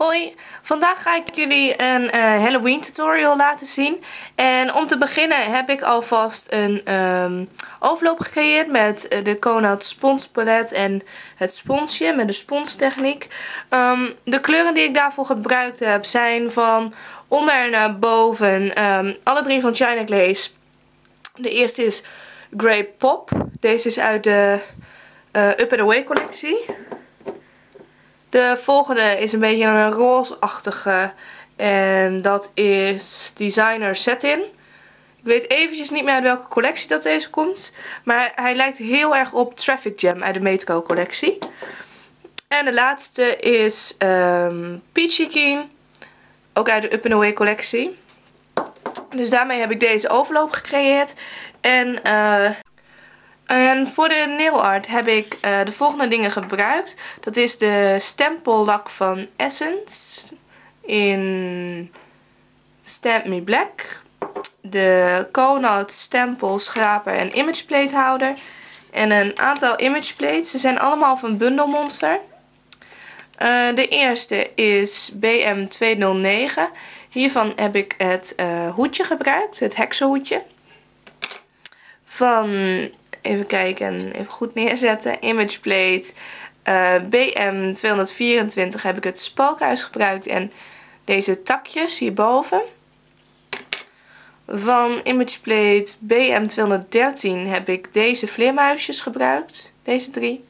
Hoi, vandaag ga ik jullie een Halloween tutorial laten zien. En om te beginnen heb ik alvast een overloop gecreëerd met de Conaut Spons Palet en het sponsje met de sponstechniek. De kleuren die ik daarvoor gebruikt heb zijn van onder naar boven alle drie van China Glaze. De eerste is Grey Pop. Deze is uit de Up and Away collectie. De volgende is een beetje een roze-achtige en dat is Designer Satin. Ik weet eventjes niet meer uit welke collectie dat deze komt, maar hij lijkt heel erg op Traffic Jam uit de Meteco collectie. En de laatste is Peachy Keen, ook uit de Up and Away collectie. Dus daarmee heb ik deze overloop gecreëerd. En voor de nail art heb ik de volgende dingen gebruikt. Dat is de stempellak van Essence in Stamp Me Black. De Conaut stempel schraper en image plate houder. En een aantal image plates. Ze zijn allemaal van Bundle Monster. De eerste is BM209. Hiervan heb ik het hoedje gebruikt. Het heksenhoedje. Van... Even kijken, even goed neerzetten. Image plate. BM224 heb ik het spookhuis gebruikt en deze takjes hierboven. Van image plate BM213 heb ik deze vleermuisjes gebruikt. Deze drie.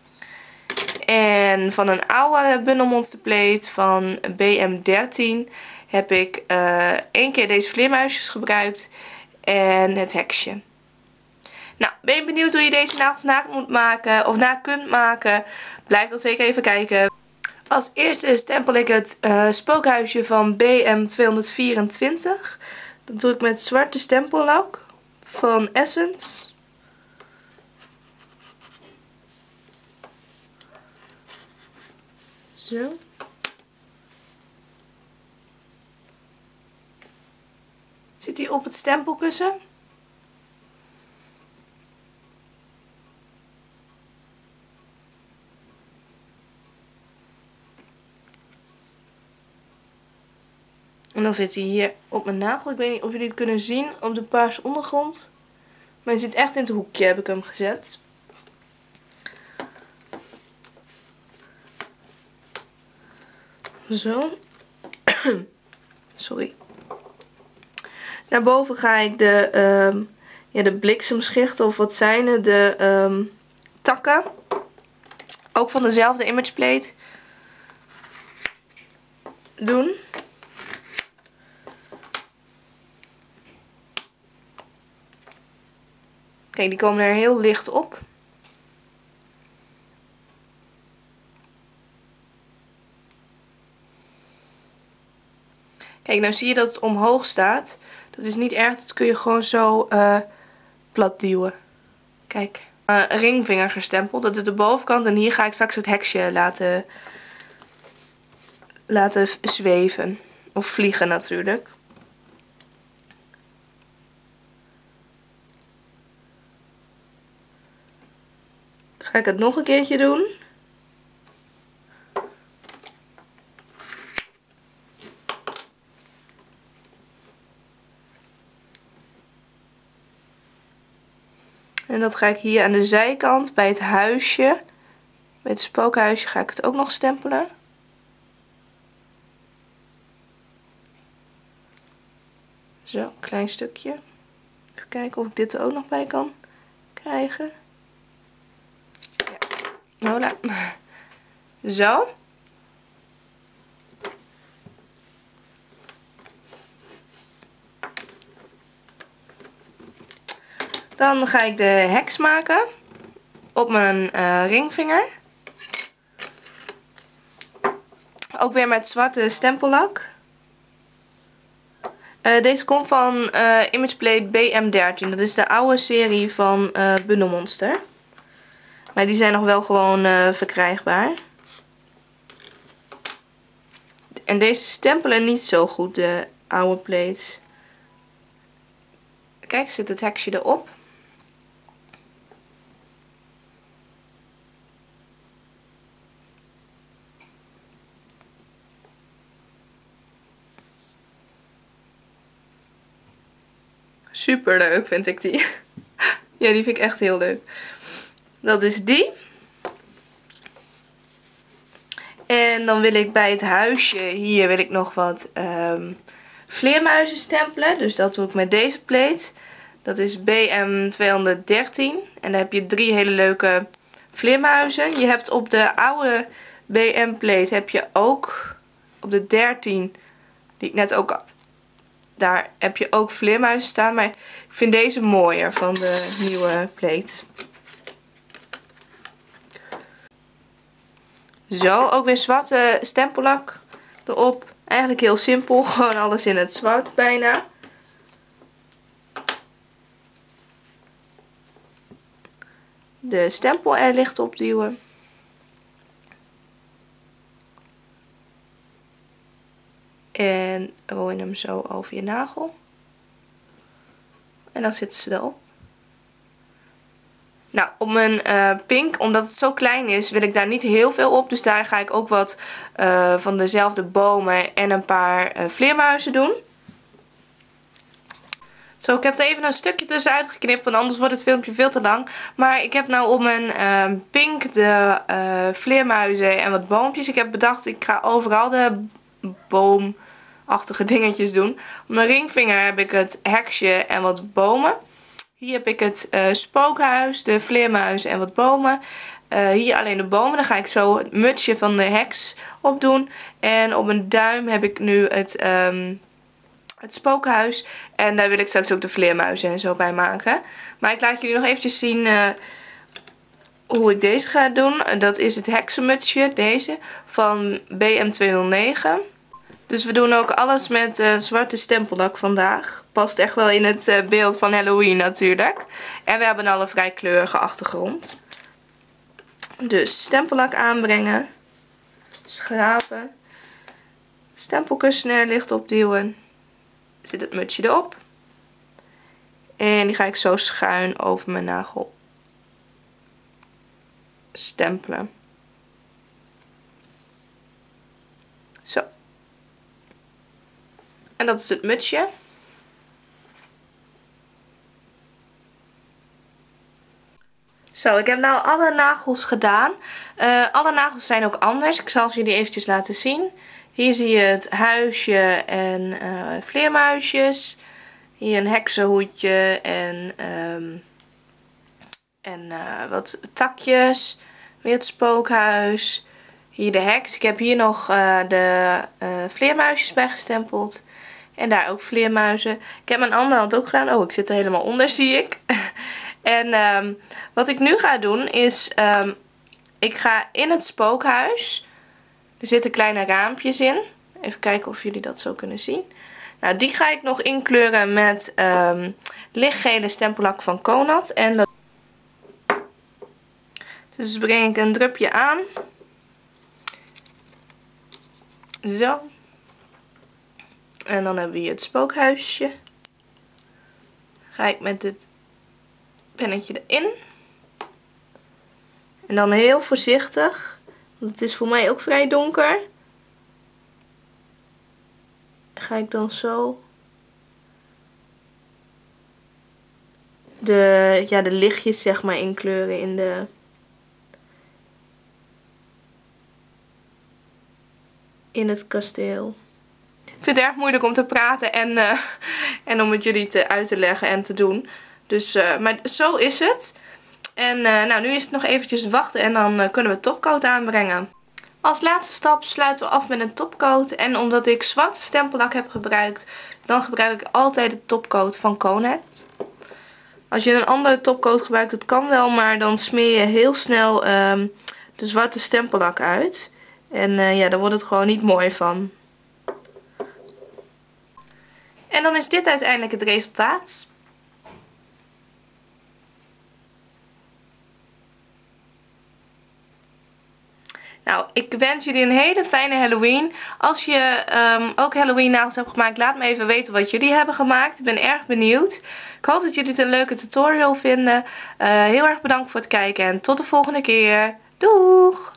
En van een oude Bundle Monster plate van BM13 heb ik één keer deze vleermuisjes gebruikt en het heksje. Nou, ben je benieuwd hoe je deze nagels na moet maken of na kunt maken? Blijf dan zeker even kijken. Als eerste stempel ik het spookhuisje van BM224. Dat doe ik met zwarte stempellak van Essence. Zo. Zit hij op het stempelkussen? En dan zit hij hier op mijn nagel. Ik weet niet of jullie het kunnen zien op de paarse ondergrond. Maar hij zit echt in het hoekje, heb ik hem gezet. Zo. Sorry. Daarboven ga ik de bliksemschichten, of wat zijn het, de takken. Ook van dezelfde image plate doen. Kijk, die komen er heel licht op. Kijk, nou zie je dat het omhoog staat. Dat is niet erg, dat kun je gewoon zo plat duwen. Kijk, ringvinger gestempeld. Dat is de bovenkant en hier ga ik straks het heksje laten zweven. Of vliegen natuurlijk. Ga ik het nog een keertje doen. En dat ga ik hier aan de zijkant bij het huisje, bij het spookhuisje, ga ik het ook nog stempelen. Zo, een klein stukje. Even kijken of ik dit er ook nog bij kan krijgen. Ja, voilà. Zo. Dan ga ik de heks maken op mijn ringvinger. Ook weer met zwarte stempellak. Deze komt van image plate BM13. Dat is de oude serie van Bundle Monster. Maar die zijn nog wel gewoon verkrijgbaar. En deze stempelen niet zo goed, de oude plates. Kijk, zit het heksje erop. Super leuk vind ik die. Ja, die vind ik echt heel leuk. Dat is die. En dan wil ik bij het huisje hier wil ik nog wat vleermuizen stempelen. Dus dat doe ik met deze plate. Dat is BM213. En daar heb je 3 hele leuke vleermuizen. Je hebt op de oude BM plate heb je ook op de 13 die ik net ook had. Daar heb je ook vleermuizen staan. Maar ik vind deze mooier van de nieuwe plate. Zo, ook weer zwarte stempellak erop. Eigenlijk heel simpel. Gewoon alles in het zwart bijna. De stempel er licht opduwen. En rol je hem zo over je nagel. En dan zitten ze erop. Nou, op mijn pink, omdat het zo klein is, wil ik daar niet heel veel op. Dus daar ga ik ook wat van dezelfde bomen en een paar vleermuizen doen. Zo, ik heb er even een stukje tussenuit geknipt, want anders wordt het filmpje veel te lang. Maar ik heb nou op mijn pink de vleermuizen en wat boompjes. Ik heb bedacht, ik ga overal de boomachtige dingetjes doen. Op mijn ringvinger heb ik het heksje en wat bomen. Hier heb ik het spookhuis, de vleermuizen en wat bomen. Hier alleen de bomen. Dan ga ik zo het mutsje van de heks op doen. En op mijn duim heb ik nu het spookhuis. En daar wil ik straks ook de vleermuizen en zo bij maken. Maar ik laat jullie nog eventjes zien hoe ik deze ga doen. Dat is het heksenmutsje, deze, van BM209. Dus we doen ook alles met zwarte stempellak vandaag. Past echt wel in het beeld van Halloween natuurlijk. En we hebben al een vrij kleurige achtergrond. Dus stempellak aanbrengen. Schrapen. Stempelkussen er licht opduwen. Zit het mutsje erop. En die ga ik zo schuin over mijn nagel stempelen. Zo. En dat is het mutsje. Zo, ik heb nou alle nagels gedaan. Alle nagels zijn ook anders. Ik zal ze jullie eventjes laten zien. Hier zie je het huisje en vleermuisjes. Hier een heksenhoedje en wat takjes. Weer het spookhuis. Hier de heks. Ik heb hier nog de vleermuisjes bij gestempeld. En daar ook vleermuizen. Ik heb mijn andere hand ook gedaan. Oh, ik zit er helemaal onder, zie ik. En wat ik nu ga doen is... ik ga in het spookhuis... Er zitten kleine raampjes in. Even kijken of jullie dat zo kunnen zien. Nou, die ga ik nog inkleuren met lichtgele stempellak van Conad. En dat... Dus breng ik een drupje aan. Zo. En dan hebben we hier het spookhuisje. Ga ik met dit pennetje erin. En dan heel voorzichtig, want het is voor mij ook vrij donker. Ga ik dan zo de lichtjes zeg maar inkleuren in het kasteel. Ik vind het erg moeilijk om te praten en om het jullie uit te leggen en te doen. Dus, maar zo is het. En nou, nu is het nog eventjes wachten en dan kunnen we topcoat aanbrengen. Als laatste stap sluiten we af met een topcoat. En omdat ik zwarte stempellak heb gebruikt, dan gebruik ik altijd de topcoat van Conad. Als je een andere topcoat gebruikt, dat kan wel, maar dan smeer je heel snel de zwarte stempellak uit. En ja, daar wordt het gewoon niet mooi van. En dan is dit uiteindelijk het resultaat. Nou, ik wens jullie een hele fijne Halloween. Als je ook Halloween nagels hebt gemaakt, laat me even weten wat jullie hebben gemaakt. Ik ben erg benieuwd. Ik hoop dat jullie het een leuke tutorial vinden. Heel erg bedankt voor het kijken en tot de volgende keer. Doeg!